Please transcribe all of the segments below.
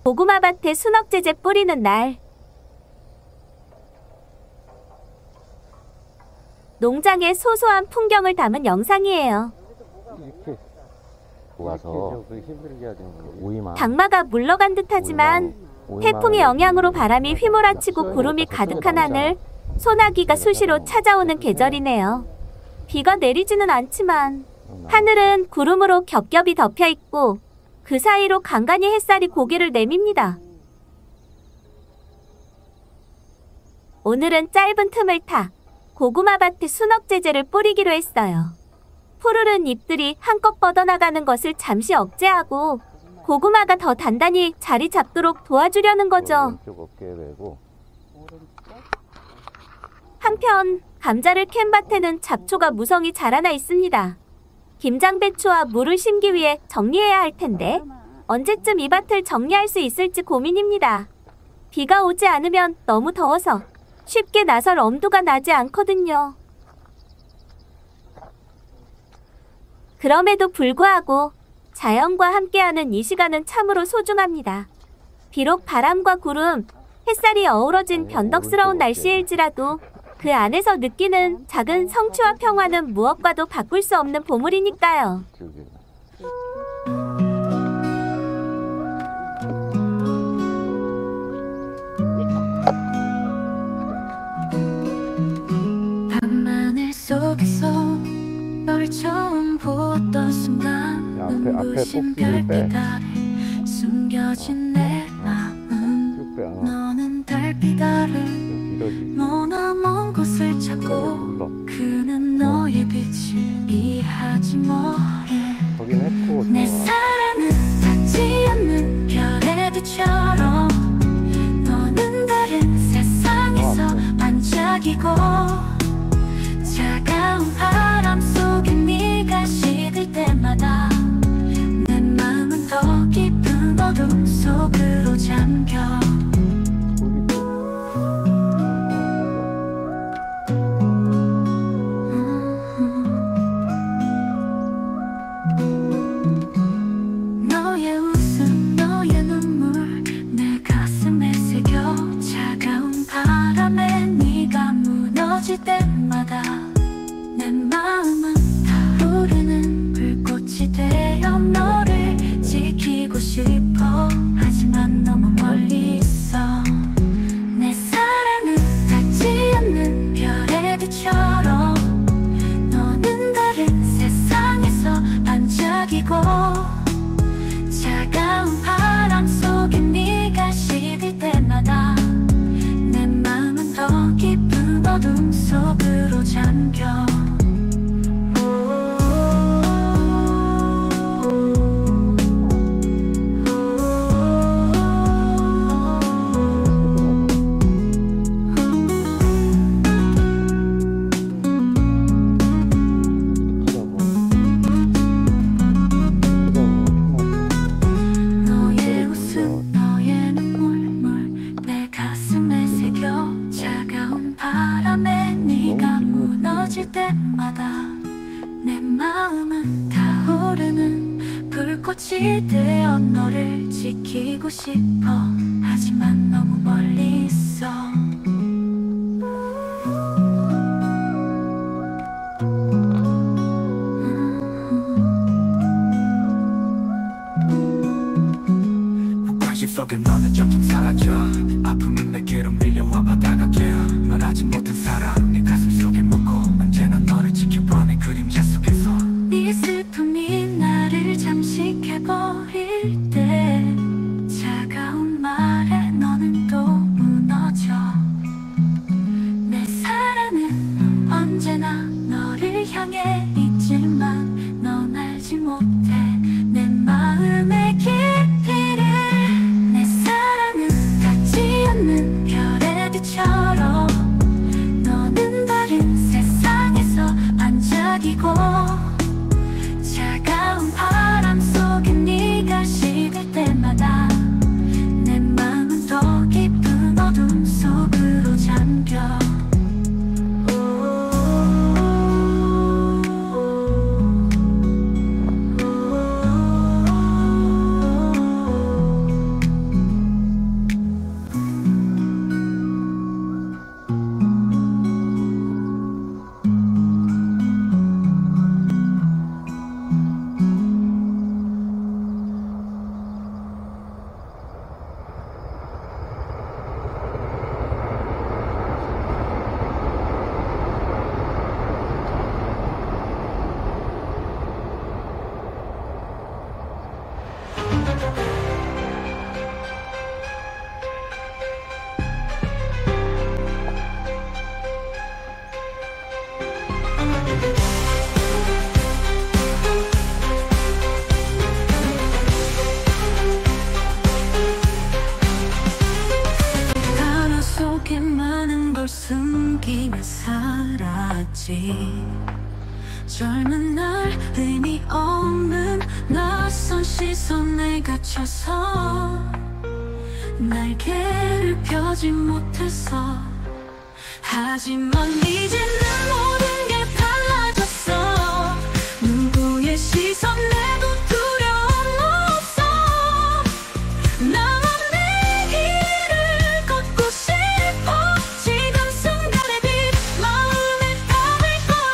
고구마밭에 수넉제제 뿌리는 날. 농장의 소소한 풍경을 담은 영상이에요. 이렇게 와서 장마가 물러간 듯하지만 태풍의 영향으로 바람이 휘몰아치고 구름이 가득한 하늘, 소나기가 수시로 찾아오는 계절이네요. 비가 내리지는 않지만 하늘은 구름으로 겹겹이 덮여 있고 그 사이로 간간히 햇살이 고개를 내밉니다. 오늘은 짧은 틈을 타 고구마밭에 수넉제제를 뿌리기로 했어요. 푸르른 잎들이 한껏 뻗어나가는 것을 잠시 억제하고 고구마가 더 단단히 자리 잡도록 도와주려는 거죠. 한편 감자를 캔 밭에는 잡초가 무성히 자라나 있습니다. 김장배추와 물을 심기 위해 정리해야 할 텐데 언제쯤 이 밭을 정리할 수 있을지 고민입니다. 비가 오지 않으면 너무 더워서 쉽게 나설 엄두가 나지 않거든요. 그럼에도 불구하고 자연과 함께하는 이 시간은 참으로 소중합니다. 비록 바람과 구름, 햇살이 어우러진 변덕스러운 날씨일지라도 그 안에서 느끼는 작은 성취와 평화는 무엇과도 바꿀 수 없는 보물이니까요. 밤하늘 속에서 널 처음 보았던 순간 눈부신 별빛 아래 숨겨진 내 마음. 너는 달빛 아래 머나먼 곳을 찾고 그는 너의 빛을 이해하지 못해. 내 사랑은 닿지 않는 별의 빛처럼 너는 다른 세상에서 반짝이고 차가운 바람 속에 네가 시들 때마다 내 마음은 더 깊은 어둠 속으로 잠겨. 너의 웃음, 너의 눈물 내 가슴에 새겨 차가운 바람에 네가 무너질 때마다 내 마음은 타오르는 불꽃이 되어 너를 지키고 싶어. 하지만 너무 멀리 있어. 내 사랑은 닿지 않는 별의 빛처럼 너는 다른 세상에서 반짝이고 차가운 바람 속에 네가 시들 때마다 내 마음은 더 깊은 어둠 속으로 잠겨. 너의 웃음, 너의 눈물 내 가슴에 새겨 차가운 바람에 네가 무너질 때마다 내 마음은 타오르는 불꽃이 되어 너를 지키고 싶어. 하지만 너무 멀리 있어. 관심 속에 너는 점점 사라져. 아픔은 내게로 밀려와 바다가 깨어 말하지 못한 사랑 네 가슴 속에 묻고 언제나 너를 지켜봐 내 그림자 속에서. 네 슬픔이 나를 잠식해버릴 때 차가운 말에 너는 또 무너져. 내 사랑은 언제나 너를 향해 있지만 넌 알지 못해 내 마음의 깊이를. 내 사랑은 빛 젊은 날 의미 없는 낯선 시선에 갇혀서 날개를 펴지 못했어. 하지만 이제는 모든 게 달라졌어. 누구의 시선에도 두려움 없어. 나만 내 길을 걷고 싶어. 지금 순간의 빛 마음에 담을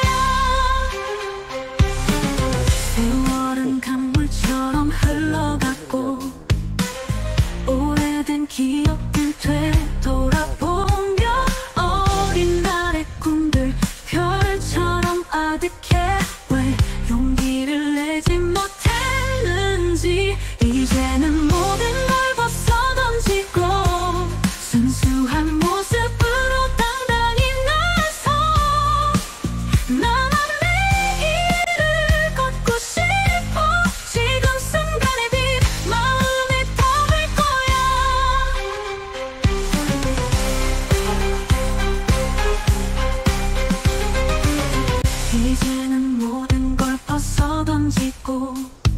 거야. 세월은 강물처럼 흘러갔고 오래된 기억들 되돌아보며 어린 날의 꿈들 별처럼 아득해. 왜 용기를 내지 못했는지 이제는 모든 걸 벗어던지고 순수한 모습으로 당당히 나서 나만 내 길을 걷고 싶어. 지금 순간의 빛 마음에 담을 거야. 이제는 모든 걸 벗어던지고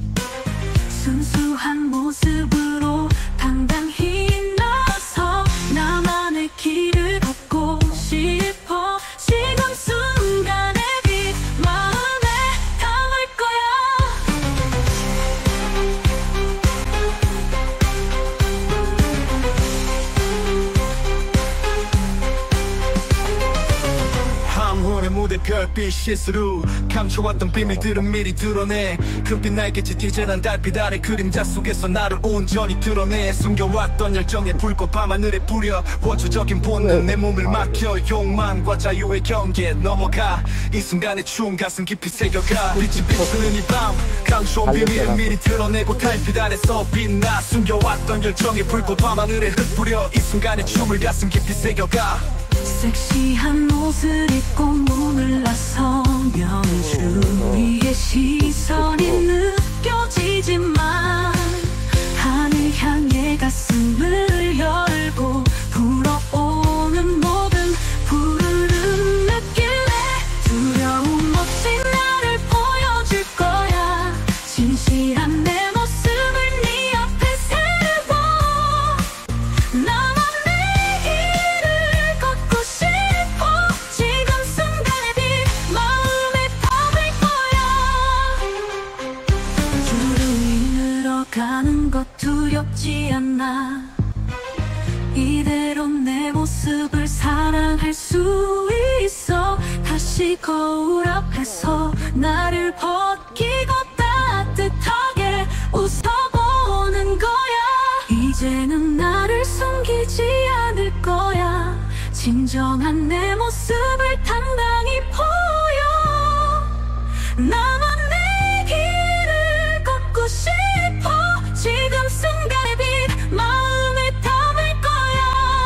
순수한 모습으로 당당히 나서 나만의 길을 걷고 싶어. 지금 순간의 빛 마음에 담을 거야. 황혼의 무대 별빛 시스루 감춰왔던 비밀들은 미리 드러내. 금빛 날개짓 이제 난 달빛 아래 그림자 속에서 나를 온전히 드러내. 숨겨왔던 열정의 불꽃 밤하늘에 뿌려 원초적인 본능 내 몸을 막혀. 욕망과 자유의 경계에 넘어가 이 순간의 추운 가슴 깊이 새겨가. 빛이 비추는 이 밤 감춰온 비밀을 미리 드러내고 달빛 아래서 빛나. 숨겨왔던 열정의 불꽃 밤하늘에 흩뿌려 이 순간의 춤을 가슴 깊이 새겨가. 섹시한 옷을 입고 문을 나서면 주위의 시선이 느껴지지만 하늘 향해 가슴을 열고 불어오는 모든 푸르름 느낄래. 두려움 없이 나를 보여줄 거야. 진실한 내 모습을 네 앞에 세워. 나만 내 길을 걷고 싶어. 지금 순간의 빛 마음에 담을 거야. 주름이 늘어가는 것 두렵지 않아. 이대로 내 모습을 사랑할 수 있어. 다시 거울 앞에서 나를 벗기고 따뜻하게 웃어보는 거야. 이제는 나를 숨기지 않을 거야. 진정한 내 모습을 당당히 보여. 나만 내 길을 걷고 싶어. 지금 순간의 빛 마음에 담을 거야.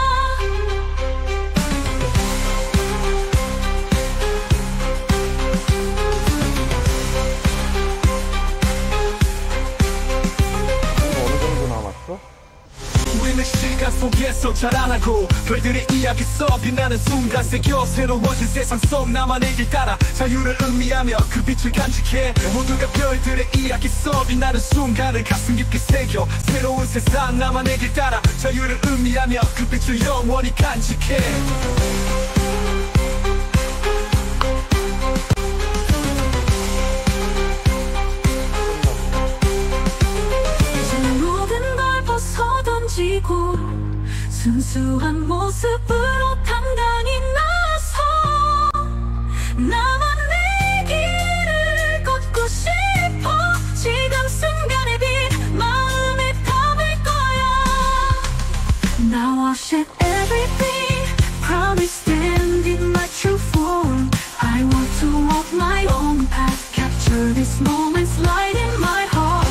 어느 정도 남았어? 우리는 시간 속에서 자라나고 별들의 이야기 써 빛나는 순간 새겨 새로워진 세상 속 나만의 길 따라 자유를 의미하며 그 빛을 간직해. 모두가 별들의 이야기 써 빛나는 순간을 가슴 깊이 새겨 새로운 세상 나만의 길 따라 자유를 의미하며 그 빛을 영원히 간직해. 이제 모든 걸 벗어던지고 순수한 모습으로 당당히 나서 나만 내 길을 걷고 싶어. 지금 순간의 빛 마음에 담을 거야. Now I shed everything, proudly stand in my true form. I want to walk my own path, capture this moment's light in my heart.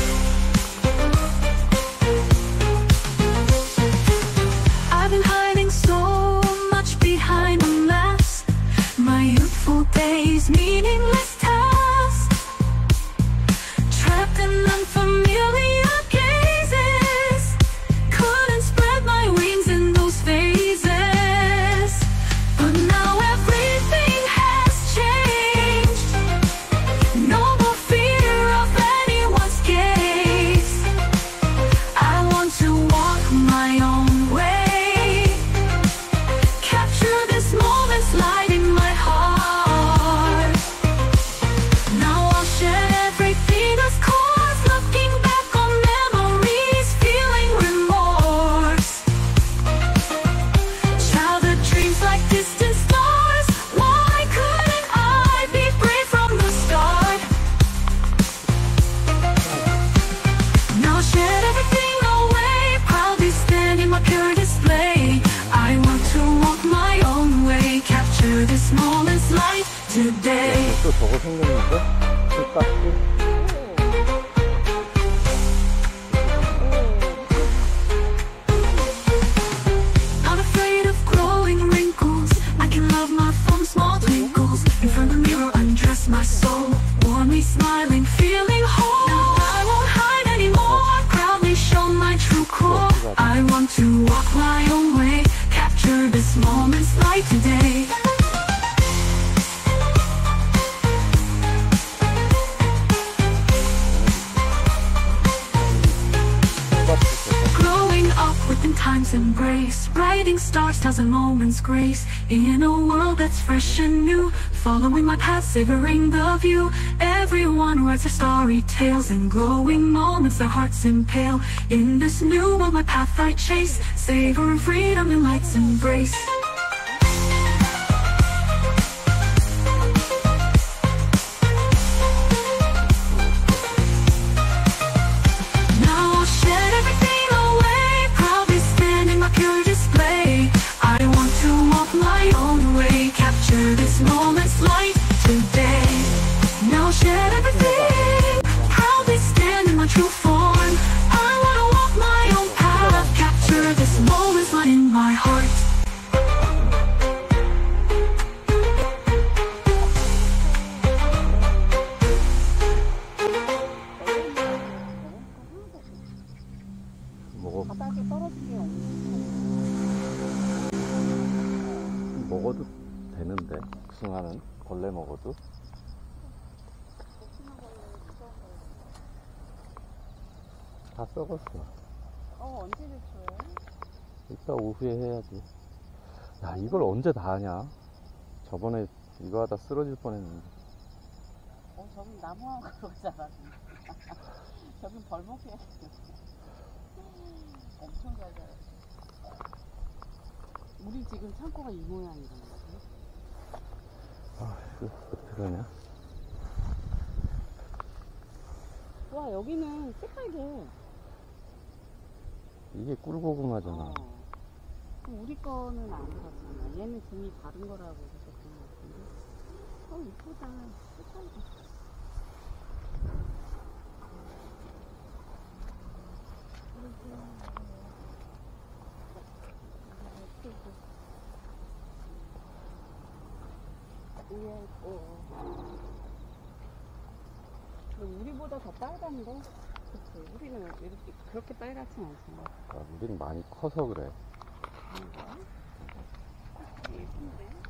I've been hiding fading stars, thousand moments grace. In a world that's fresh and new, following my path, savoring the view. Everyone writes their story tales and glowing moments their hearts impale. In this new world, my path I chase, savoring freedom and light's embrace. Moments light today. Now shed everything, proudly stand in my true form. I wanna walk my own path, capture this moment's light in my heart. 먹어도 되는데 복숭아는 벌레 먹어도 다 썩었어. 언제 제초해? 이따 오후에 해야지. 야, 이걸 언제 다 하냐? 저번에 이거 하다 쓰러질 뻔했는데. 저긴 나무하고 그러잖아. 저긴 벌목이야. 엄청 잘 자랐어. 우리 지금 창고가 이 모양이잖아. 아, 이거 어떡하냐? 와, 여기는 새빨개. 이게 꿀고구마잖아. 그럼 우리 거는 안 그렇잖아. 얘는 종이 다른 거라고 그랬던 것 같은데. 이쁘다. 새빨개. 우리보다 더 빨간데? 그치? 우리는 이렇게 그렇게 빨갛진 않잖아. 아, 우린 많이 커서 그래. 예쁜데?